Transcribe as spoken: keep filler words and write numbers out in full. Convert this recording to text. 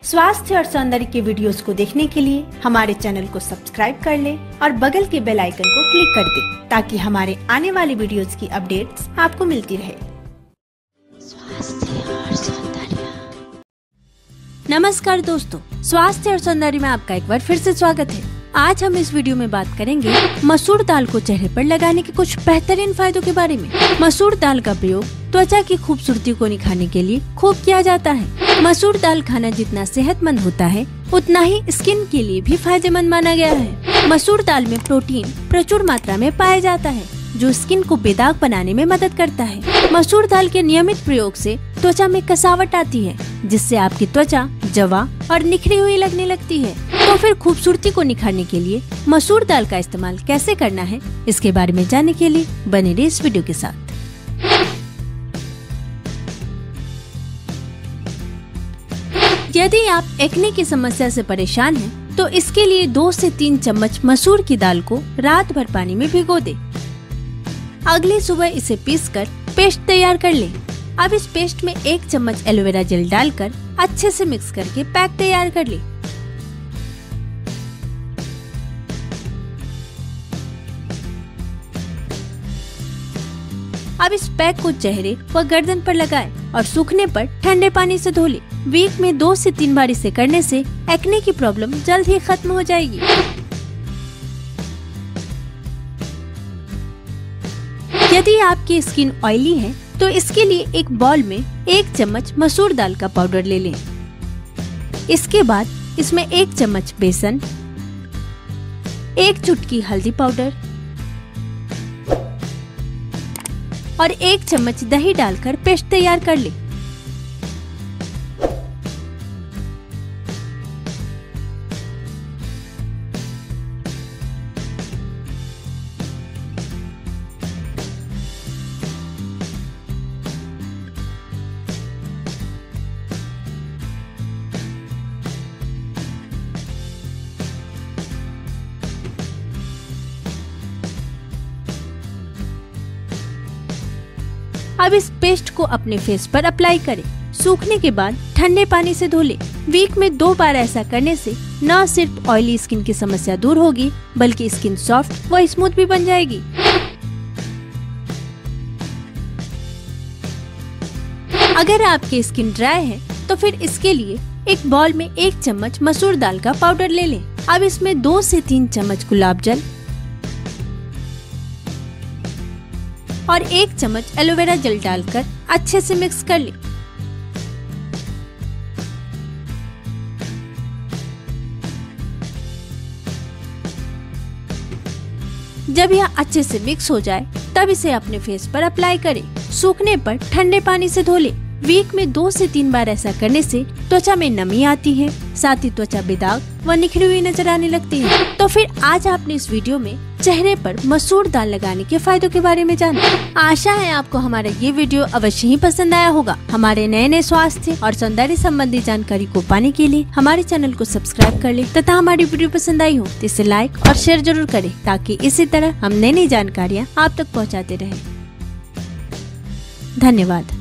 स्वास्थ्य और सौंदर्य के वीडियोस को देखने के लिए हमारे चैनल को सब्सक्राइब कर ले और बगल के बेल आइकन को क्लिक कर दे ताकि हमारे आने वाले वीडियोस की अपडेट्स आपको मिलती रहे। स्वास्थ्य और सौंदर्य। नमस्कार दोस्तों, स्वास्थ्य और सौंदर्य में आपका एक बार फिर से स्वागत है। आज हम इस वीडियो में बात करेंगे मसूर दाल को चेहरे पर लगाने के कुछ बेहतरीन फायदों के बारे में। मसूर दाल का प्रयोग त्वचा की खूबसूरती को निखारने के लिए खूब किया जाता है। मसूर दाल खाना जितना सेहतमंद होता है उतना ही स्किन के लिए भी फायदेमंद माना गया है। मसूर दाल में प्रोटीन प्रचुर मात्रा में पाया जाता है जो स्किन को बेदाग बनाने में मदद करता है। मसूर दाल के नियमित प्रयोग से त्वचा में कसावट आती है जिससे आपकी त्वचा जवा और निखरी हुई लगने लगती है। तो फिर खूबसूरती को निखारने के लिए मसूर दाल का इस्तेमाल कैसे करना है, इसके बारे में जानने के लिए बने रहिए इस वीडियो के साथ। यदि आप एक्ने की समस्या से परेशान हैं, तो इसके लिए दो से तीन चम्मच मसूर की दाल को रात भर पानी में भिगो दें। अगली सुबह इसे पीसकर पेस्ट तैयार कर लें। अब इस पेस्ट में एक चम्मच एलोवेरा जेल डालकर अच्छे से मिक्स करके पैक तैयार कर लें। अब इस पैक को चेहरे व गर्दन पर लगाएं और सूखने पर ठंडे पानी से धो लें। वीक में दो से तीन बार इसे करने से एक्ने की प्रॉब्लम जल्द ही खत्म हो जाएगी। यदि आपकी स्किन ऑयली है तो इसके लिए एक बाउल में एक चम्मच मसूर दाल का पाउडर ले लें। इसके बाद इसमें एक चम्मच बेसन, एक चुटकी हल्दी पाउडर और एक चम्मच दही डालकर पेस्ट तैयार कर लें। अब इस पेस्ट को अपने फेस पर अप्लाई करें। सूखने के बाद ठंडे पानी से धो लें। वीक में दो बार ऐसा करने से न सिर्फ ऑयली स्किन की समस्या दूर होगी बल्कि स्किन सॉफ्ट व स्मूथ भी बन जाएगी। अगर आपकी स्किन ड्राई है तो फिर इसके लिए एक बाउल में एक चम्मच मसूर दाल का पाउडर ले लें। अब इसमें दो से तीन चम्मच गुलाब जल और एक चम्मच एलोवेरा जेल डालकर अच्छे से मिक्स कर लें। जब यह अच्छे से मिक्स हो जाए तब इसे अपने फेस पर अप्लाई करें। सूखने पर ठंडे पानी से धो लें। वीक में दो से तीन बार ऐसा करने से त्वचा में नमी आती है, साथ ही त्वचा बेदाग व निखरी हुई नजर आने लगती है। तो फिर आज आपने इस वीडियो में चेहरे पर मसूर दाल लगाने के फायदों के बारे में जाना। आशा है आपको हमारा ये वीडियो अवश्य ही पसंद आया होगा। हमारे नए नए स्वास्थ्य और सौंदर्य संबंधी जानकारी को पाने के लिए हमारे चैनल को सब्सक्राइब कर ले तथा हमारी वीडियो पसंद आई हो तो इसे लाइक और शेयर जरूर करें ताकि इसी तरह हम नई नई जानकारियाँ आप तक पहुँचाते रहे। धन्यवाद।